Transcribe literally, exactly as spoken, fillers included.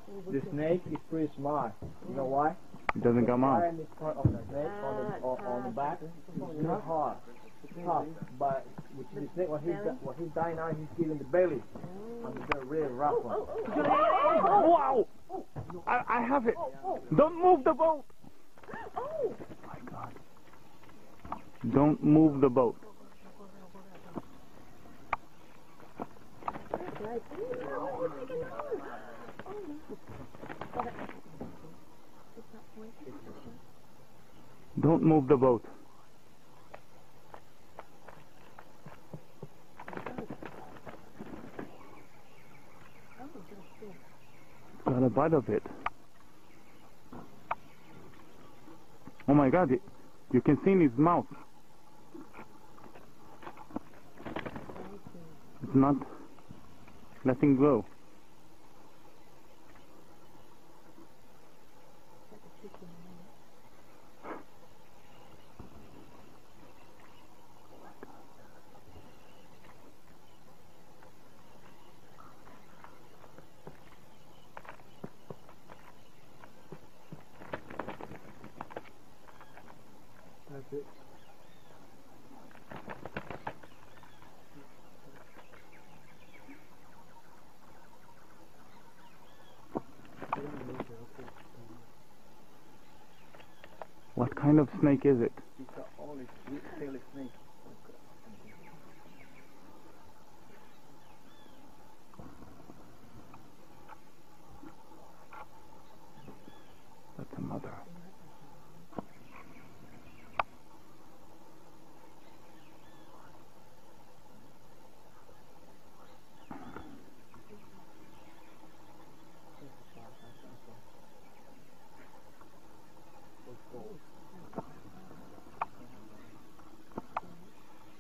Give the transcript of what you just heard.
The snake is pretty smart. You know why? It doesn't come out. In front of the snake, on the on, on the back, it's not hard, it's tough. But with the snake, when he's when he's dying now, he's giving the belly, and it's a really rough one. Wow! I I have it. Don't move the boat. Oh my God! Don't move the boat. Don't move the boat. Got a bite of it. Oh my God, it, you can see in his mouth. It's not letting go. That's it. What kind of snake is it? It's the only sweet tail snake.